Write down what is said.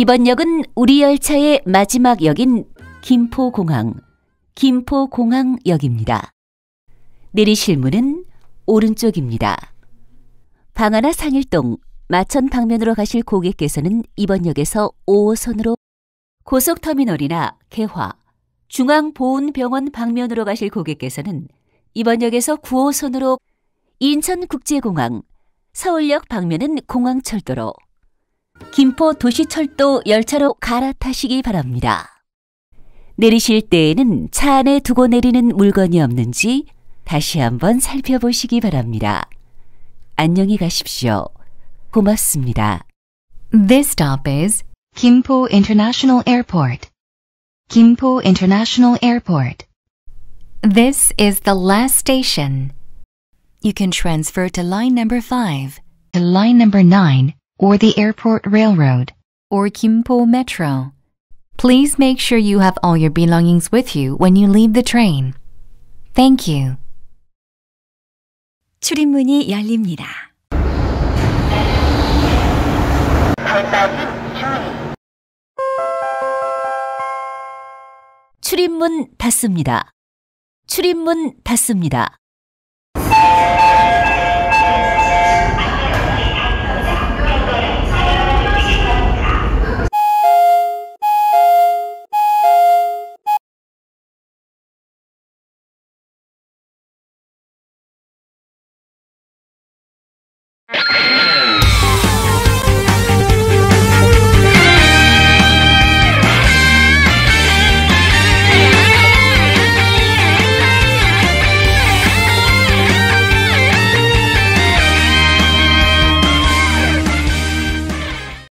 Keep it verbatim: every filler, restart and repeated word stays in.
이번 역은 우리 열차의 마지막 역인 김포공항, 김포공항역입니다. 내리실 문은 오른쪽입니다. 방화나 상일동, 마천 방면으로 가실 고객께서는 이번 역에서 오 호선으로, 고속터미널이나 개화, 중앙보훈병원 방면으로 가실 고객께서는 이번 역에서 구 호선으로, 인천국제공항, 서울역 방면은 공항철도로, 김포도시철도 열차로 갈아타시기 바랍니다. 내리실 때에는 차 안에 두고 내리는 물건이 없는지 다시 한번 살펴보시기 바랍니다. 안녕히 가십시오. 고맙습니다. This stop is Gimpo International Airport. Gimpo International Airport. This is the last station. You can transfer to line number five, to line number nine, or the Airport Railroad, or Gimpo Metro. Please make sure you have all your belongings with you when you leave the train. Thank you. 출입문이 열립니다. 출입문 닫습니다. 출입문 닫습니다.